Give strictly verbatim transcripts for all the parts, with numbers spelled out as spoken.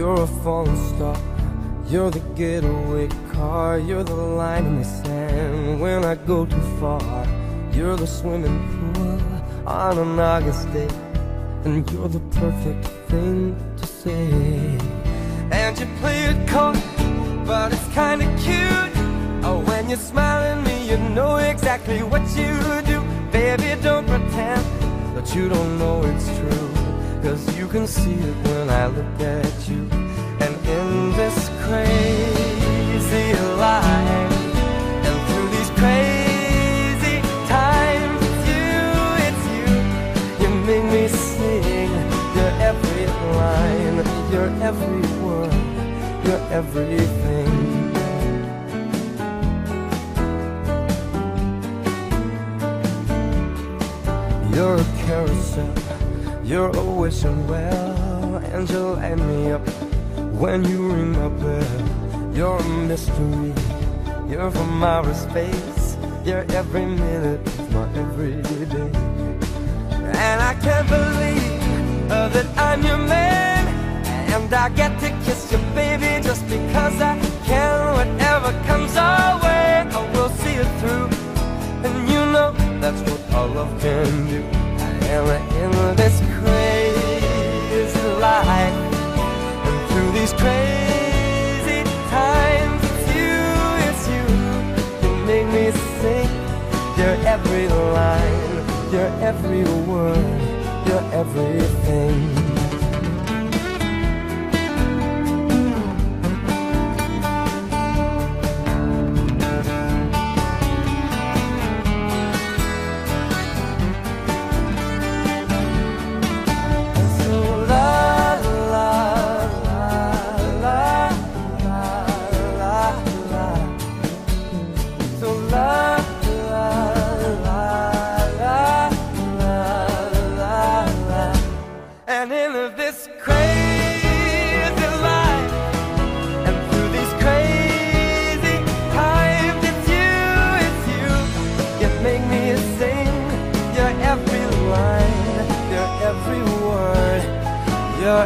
You're a falling star, you're the getaway car, you're the line in the sand when I go too far. You're the swimming pool on an August day, and you're the perfect thing to say. And you play it cold, but it's kinda cute. Oh, when you're smiling at me, you know exactly what you do. Baby, don't pretend that you don't know it's true, 'cause you can see it when I look at you. And in this crazy life, and through these crazy times, it's you, it's you. You make me sing your every line, your every word, your everything. You're a carousel, you're always well, and you light me up when you ring my bell. You're a mystery, you're from outer space, you're every minute of my everyday. And I can't believe uh, that I'm your man, and I get to kiss you, baby, just because I can. Whatever comes our way, I will see it through, and you know that's what all love can do. I am in this crazy life, and through these crazy times, it's you, it's you. You make me sing your every line, your every word, your everything. And in this crazy life, and through these crazy times, it's you, it's you. You make me sing your every line, your every word, your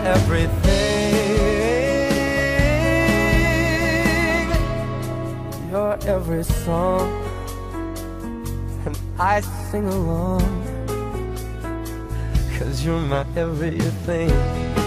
everything, your every song. And I sing along, 'cause you're my everything.